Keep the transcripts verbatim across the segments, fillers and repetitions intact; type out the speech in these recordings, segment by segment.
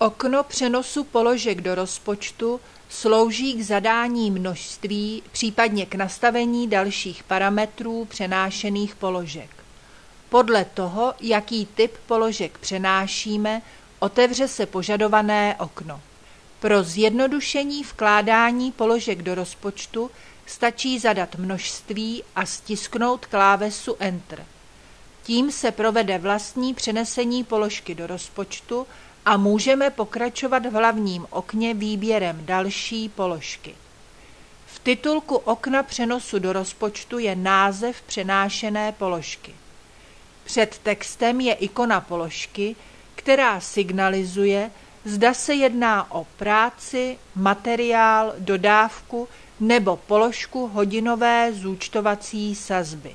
Okno přenosu položek do rozpočtu slouží k zadání množství, případně k nastavení dalších parametrů přenášených položek. Podle toho, jaký typ položek přenášíme, otevře se požadované okno. Pro zjednodušení vkládání položek do rozpočtu stačí zadat množství a stisknout klávesu Enter. Tím se provede vlastní přenesení položky do rozpočtu a můžeme pokračovat v hlavním okně výběrem další položky. V titulku okna přenosu do rozpočtu je název přenášené položky. Před textem je ikona položky, která signalizuje, zda se jedná o práci, materiál, dodávku nebo položku hodinové zúčtovací sazby.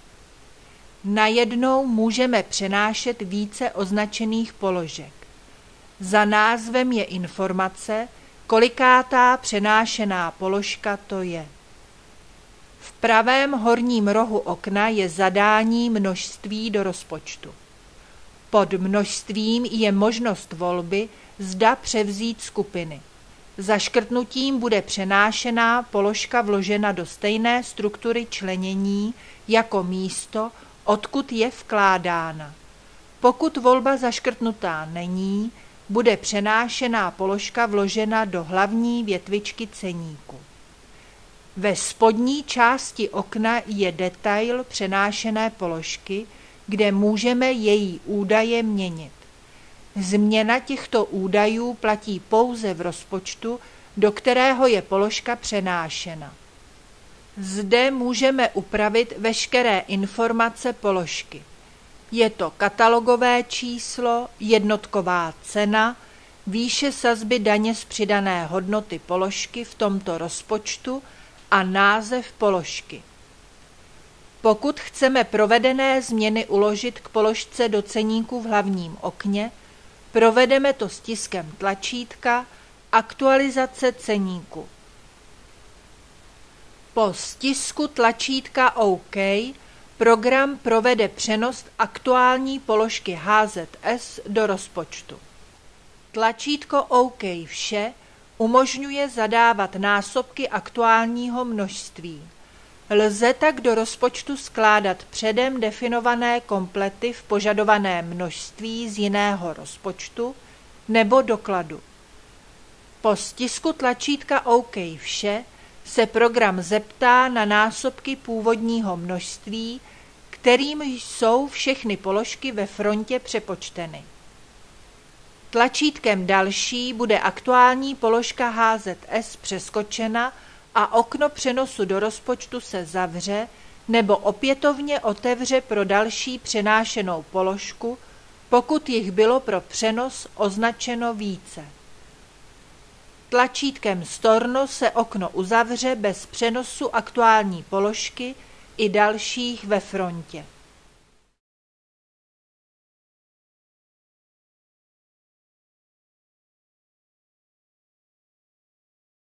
Najednou můžeme přenášet více označených položek. Za názvem je informace, kolikátá přenášená položka to je. V pravém horním rohu okna je zadání množství do rozpočtu. Pod množstvím je možnost volby, zda převzít skupiny. Zaškrtnutím bude přenášená položka vložena do stejné struktury členění jako místo, odkud je vkládána. Pokud volba zaškrtnutá není, bude přenášená položka vložena do hlavní větvičky ceníku. Ve spodní části okna je detail přenášené položky, kde můžeme její údaje měnit. Změna těchto údajů platí pouze v rozpočtu, do kterého je položka přenášena. Zde můžeme upravit veškeré informace položky. Je to katalogové číslo, jednotková cena, výše sazby daně z přidané hodnoty položky v tomto rozpočtu a název položky. Pokud chceme provedené změny uložit k položce do ceníku v hlavním okně, provedeme to stiskem tlačítka Aktualizace ceníku. Po stisku tlačítka OK program provede přenos aktuální položky H Z S do rozpočtu. Tlačítko OK vše umožňuje zadávat násobky aktuálního množství. Lze tak do rozpočtu skládat předem definované komplety v požadovaném množství z jiného rozpočtu nebo dokladu. Po stisku tlačítka OK vše se program zeptá na násobky původního množství, kterým jsou všechny položky ve frontě přepočteny. Tlačítkem další bude aktuální položka H Z S přeskočena a okno přenosu do rozpočtu se zavře nebo opětovně otevře pro další přenášenou položku, pokud jich bylo pro přenos označeno více. Tlačítkem Storno se okno uzavře bez přenosu aktuální položky i dalších ve frontě.